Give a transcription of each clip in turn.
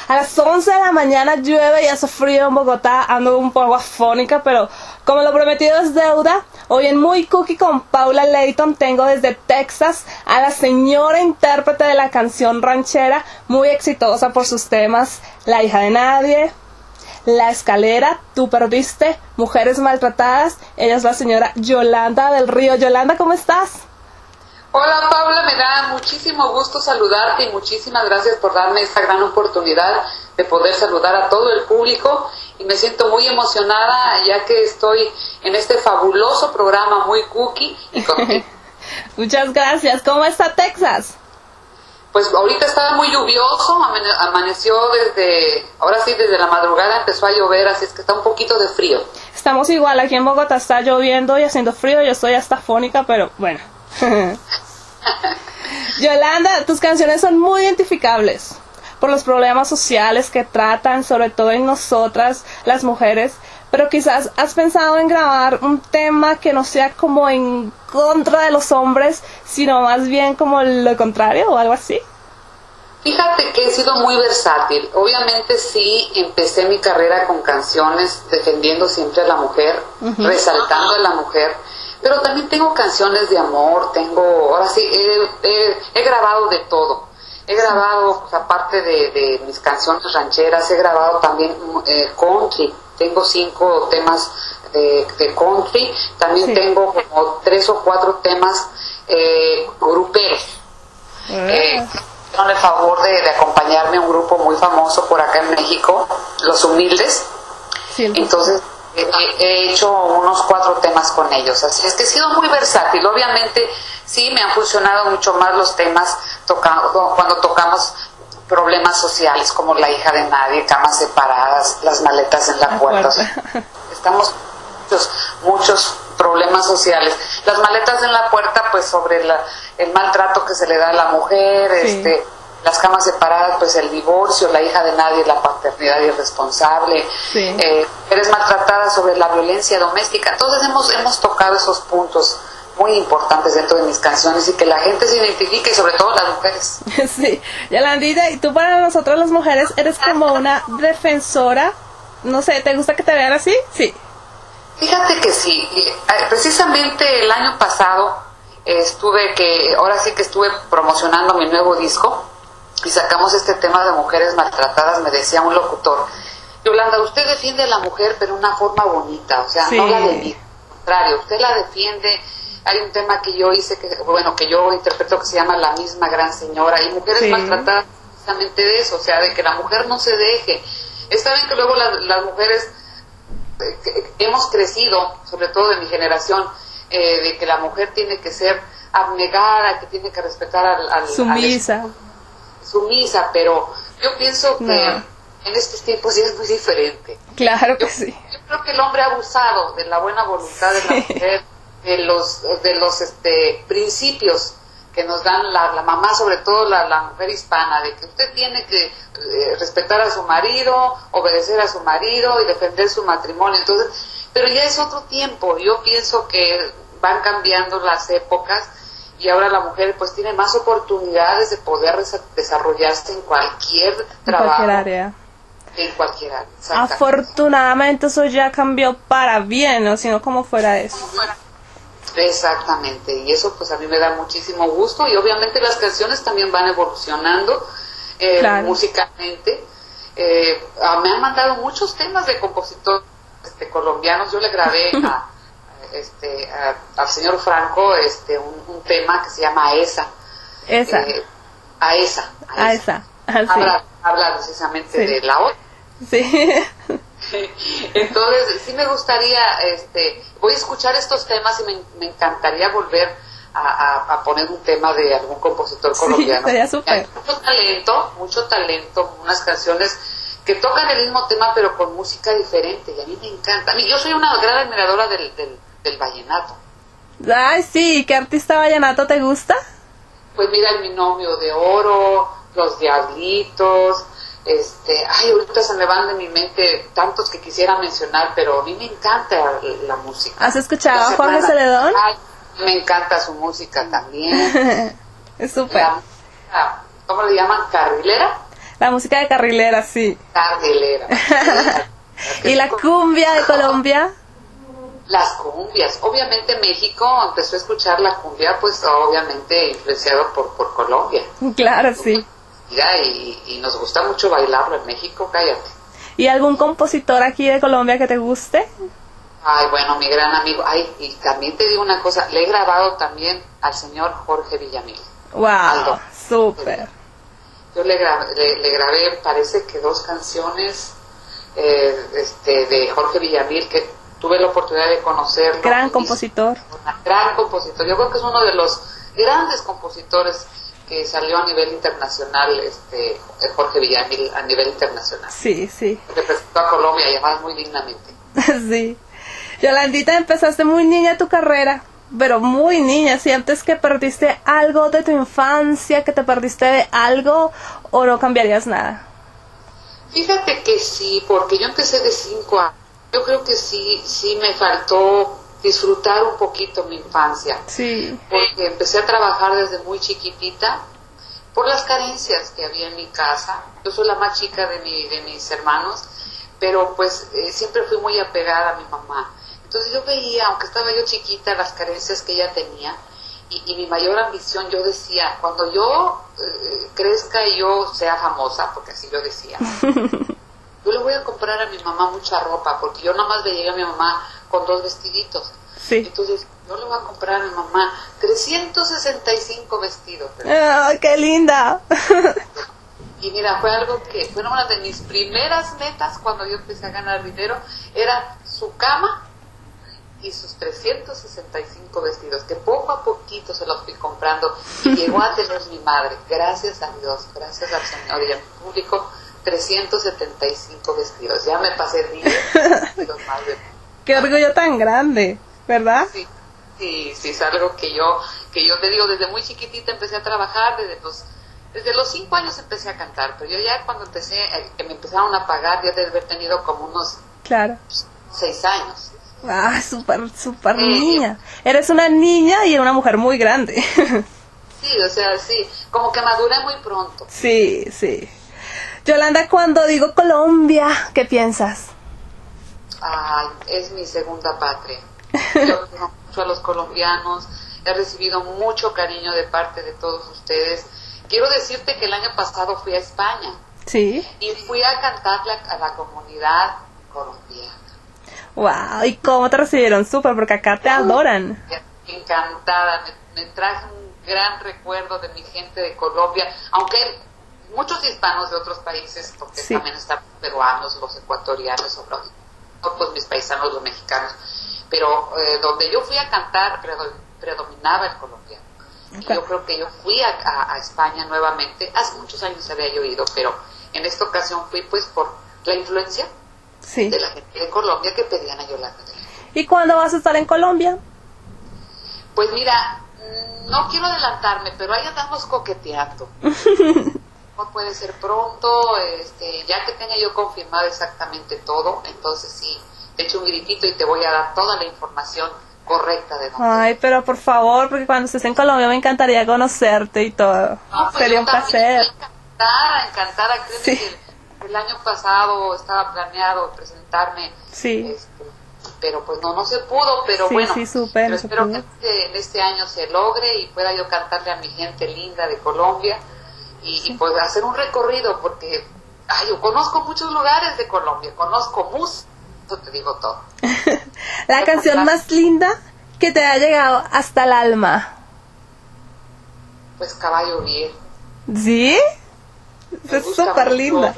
A las 11 de la mañana llueve y hace frío en Bogotá, ando un poco afónica, pero como lo prometido es deuda, hoy en Muy Cookie con Paula Layton tengo desde Texas a la señora intérprete de la canción ranchera, muy exitosa por sus temas La hija de nadie, La escalera, Tú perdiste, Mujeres maltratadas. Ella es la señora Yolanda del Río. Yolanda, ¿cómo estás? Hola Paula, me da muchísimo gusto saludarte y muchísimas gracias por darme esta gran oportunidad de poder saludar a todo el público y me siento muy emocionada ya que estoy en este fabuloso programa Muy Cookie y contigo. Muchas gracias. ¿Cómo está Texas? Pues ahorita estaba muy lluvioso, amaneció desde la madrugada empezó a llover, así es que está un poquito de frío. Estamos igual, aquí en Bogotá está lloviendo y haciendo frío, yo estoy hasta afónica, pero bueno. Yolanda, tus canciones son muy identificables por los problemas sociales que tratan, sobre todo en nosotras, las mujeres, pero quizás has pensado en grabar un tema que no sea como en contra de los hombres, sino más bien como lo contrario o algo así. Fíjate que he sido muy versátil. Obviamente sí empecé mi carrera con canciones defendiendo siempre a la mujer, resaltando a la mujer, pero también tengo canciones de amor, ahora sí, he grabado de todo. He grabado, pues, aparte de mis canciones rancheras, he grabado también country. Tengo 5 temas de country, también tengo como 3 o 4 temas gruperos. Con el favor de acompañarme a un grupo muy famoso por acá en México, Los Humildes. Entonces he hecho unos 4 temas con ellos, así es que he sido muy versátil. Obviamente sí me han funcionado mucho más los temas cuando tocamos problemas sociales como La hija de nadie, Camas separadas, Las maletas en la puerta. O sea, estamos muchos problemas sociales. Las maletas en la puerta, pues sobre el maltrato que se le da a la mujer, las camas separadas, pues el divorcio, La hija de nadie, la paternidad irresponsable, eres maltratada, sobre la violencia doméstica. Entonces hemos tocado esos puntos muy importantes dentro de mis canciones y que la gente se identifique, y sobre todo las mujeres. Sí, Yolandita, y tú para nosotros las mujeres eres como una defensora, no sé, ¿te gusta que te vean así? Sí. Fíjate que sí, precisamente el año pasado ahora sí que estuve promocionando mi nuevo disco y sacamos este tema de mujeres maltratadas. Me decía un locutor: Yolanda, usted defiende a la mujer pero de una forma bonita, o sea, no la defiende, al contrario, usted la defiende. Hay un tema que yo hice, que yo interpreto, que se llama La misma gran señora, y mujeres maltratadas precisamente de eso, o sea, de que la mujer no se deje. Saben que luego las mujeres hemos crecido, sobre todo de mi generación, de que la mujer tiene que ser abnegada, que tiene que respetar al sumisa, pero yo pienso que en estos tiempos ya es muy diferente. Claro que sí. Yo creo que el hombre ha abusado de la buena voluntad de la mujer, de los principios que nos dan la mamá, sobre todo la mujer hispana, de que usted tiene que respetar a su marido, obedecer a su marido y defender su matrimonio. Entonces, pero ya es otro tiempo. Yo pienso que van cambiando las épocas y ahora la mujer pues tiene más oportunidades de poder desarrollarse en cualquier trabajo, cualquier área. En cualquier área. Afortunadamente eso ya cambió para bien, no sino como fuera eso. Exactamente, y eso pues a mí me da muchísimo gusto, y obviamente las canciones también van evolucionando musicalmente. Me han mandado muchos temas de compositores colombianos. Yo le grabé al señor Franco un tema que se llama Aesa. Habla precisamente de la otra. Sí. Entonces sí me gustaría, voy a escuchar estos temas y me encantaría volver a poner un tema de algún compositor colombiano. Sería súper. Mucho talento, unas canciones que tocan el mismo tema pero con música diferente, y a mí me encanta. Yo soy una gran admiradora del vallenato. Ay, sí, ¿qué artista vallenato te gusta? Pues mira, El Binomio de Oro, Los Diablitos. Ahorita se me van de mi mente tantos que quisiera mencionar, pero a mí me encanta la música. ¿Has escuchado a Jorge Celedón? Me encanta su música también. Es súper. ¿Cómo le llaman? ¿Carrilera? La música de carrilera, sí. Carrilera. ¿Y la cumbia de Colombia? Las cumbias. Obviamente México empezó a escuchar la cumbia, pues obviamente influenciado por Colombia. Claro, sí. Y nos gusta mucho bailarlo en México, cállate. ¿Y algún compositor aquí de Colombia que te guste? Ay, bueno, mi gran amigo. Ay, y también te digo una cosa, le he grabado también al señor Jorge Villamil. Wow, súper. Yo le grabé, parece que 2 canciones de Jorge Villamil, que tuve la oportunidad de conocerlo. Gran compositor. Gran compositor. Yo creo que es uno de los grandes compositores que salió a nivel internacional, Jorge Villamil, a nivel internacional. Sí, sí. Representó a Colombia y además muy dignamente. Sí. Yolandita, empezaste muy niña tu carrera, pero muy niña. ¿Sientes que perdiste algo de tu infancia, que te perdiste de algo o no cambiarías nada? Fíjate que sí, porque yo empecé de 5 años. Yo creo que sí me faltó disfrutar un poquito mi infancia. Sí. Porque empecé a trabajar desde muy chiquitita por las carencias que había en mi casa. Yo soy la más chica de mis hermanos, pero pues siempre fui muy apegada a mi mamá. Entonces yo veía, aunque estaba yo chiquita, las carencias que ella tenía, y mi mayor ambición, yo decía, cuando yo crezca y yo sea famosa, porque así yo decía, yo le voy a comprar a mi mamá mucha ropa, porque yo nada más le llegué a mi mamá con 2 vestiditos. Sí. Entonces yo le voy a comprar a mi mamá 365 vestidos. ¡Oh, qué linda! Y mira, fue algo que fue una de mis primeras metas cuando yo empecé a ganar dinero, era su cama y sus 365 vestidos, que poco a poquito se los fui comprando y llegó a tener mi madre, gracias a Dios, gracias al Señor y al público, 375 vestidos. Ya me pasé 10 vestidos más de... Qué orgullo tan grande, ¿verdad? Sí, es algo que yo te digo, desde muy chiquitita empecé a trabajar, desde los 5 años empecé a cantar, pero yo ya cuando empecé, que me empezaron a pagar, ya debe haber tenido como unos 6 años. Ah, súper niña. Eres una niña y una mujer muy grande. Sí, o sea, sí, como que maduré muy pronto. Sí, sí. Yolanda, cuando digo Colombia, ¿qué piensas? Ay, es mi segunda patria. Yo quiero mucho a los colombianos, he recibido mucho cariño de parte de todos ustedes. Quiero decirte que el año pasado fui a España. Sí. Y fui a cantarle a la comunidad colombiana. Wow, ¿y cómo te recibieron? Súper, porque acá te adoran. Encantada, me traje un gran recuerdo de mi gente de Colombia, aunque hay muchos hispanos de otros países, porque sí, también están los peruanos, los ecuatorianos, pues mis paisanos, los mexicanos, pero donde yo fui a cantar predominaba el colombiano. Okay. Y yo creo que yo fui a España nuevamente, hace muchos años había yo ido, pero en esta ocasión fui pues por la influencia de la gente de Colombia que pedían a Yolanda. ¿Y cuándo vas a estar en Colombia? Pues mira, no quiero adelantarme, pero ahí andamos coqueteando. No puede ser pronto, ya que tenga yo confirmado exactamente todo, entonces sí, te echo un gritito y te voy a dar toda la información correcta de dónde. Ay, pero por favor, porque cuando estés en Colombia me encantaría conocerte y todo. No, pues sería un placer. Encantada. Créeme que el año pasado estaba planeado presentarme, pero pues no se pudo, pero bueno, pero espero que en este año se logre y pueda yo cantarle a mi gente linda de Colombia y pues hacer un recorrido, porque yo conozco muchos lugares de Colombia, conozco eso te digo todo. La canción más linda que te ha llegado hasta el alma. Pues Caballo Viejo. ¿Sí? Es súper linda.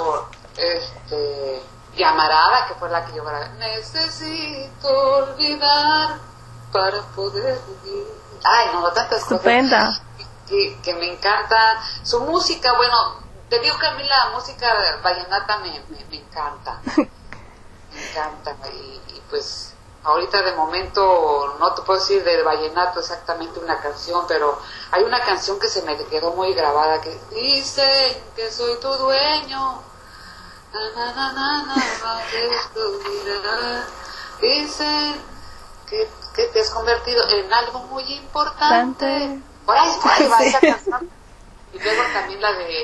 Llamarada, que fue la que yo grabé. Necesito olvidar para poder vivir. Ay, no, tantas estupenda cosas que me encanta. Su música, bueno, te digo que a mí la música vallenata me encanta. Me encanta. Y pues ahorita de momento no te puedo decir de vallenato exactamente una canción, pero hay una canción que se me quedó muy grabada que dice que soy tu dueño. Dicen que te has convertido en algo muy importante. Por ahí va esa canción. Y luego también la de